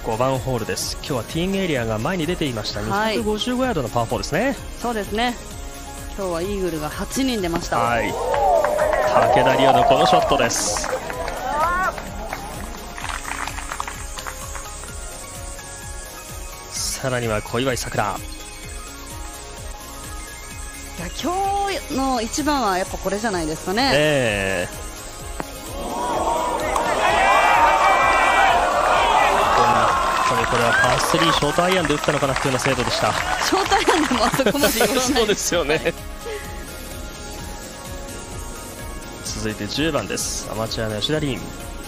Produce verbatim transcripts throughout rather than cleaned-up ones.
ごばんホールです。今日はティーンエリアが前に出ていました。にひゃくごじゅうごヤードのパーフォーですね。 そうですね。今日はイーグルがはちにん出ました。 はい、武田梨央のこのショットです。さらには小祝さくら。 いや、今日の一番はやっぱこれじゃないですかね。 えーこれはパースリーショートアイアンで打ったのかなというような精度でした。 ショートアイアンでもあそこまで寄らないそうですよね、はい、続いてじゅうばんです。アマチュアの吉田鈴、ね、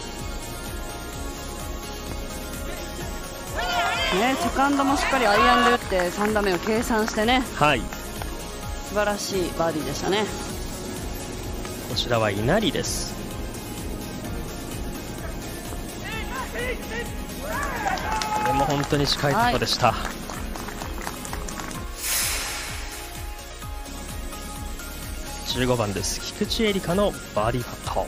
セカンドもしっかりアイアンで打ってさん打目を計算してね、 はい、 素晴らしいバーディーでしたね。 こちらは稲荷です。これも本当に近いところでした。はい、じゅうごばんです。菊池絵里香のバーディーパット。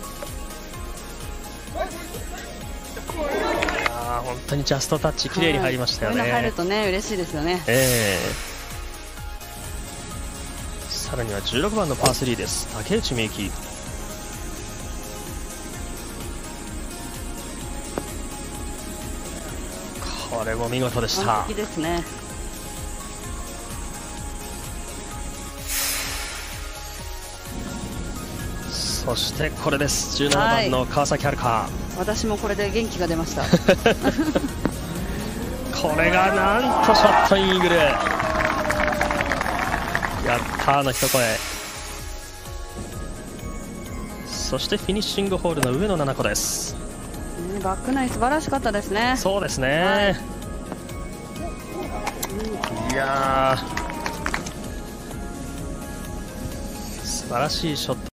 あ、本当にジャストタッチ綺麗に入りましたよね。 こういうの入るとね嬉しいですよね。 えー、さらにはじゅうろくばんのパースリーです。竹内美雪。これも見事でした。 完璧ですね。 そしてこれです。じゅうななばんの川崎春花。 私もこれで元気が出ました。 これがなんとショットイーグル。やったーの一声。そしてフィニッシングホールの上野菜々子です。 バックナイン素晴らしかったですね。 そうですね、はい、いやー素晴らしいショット。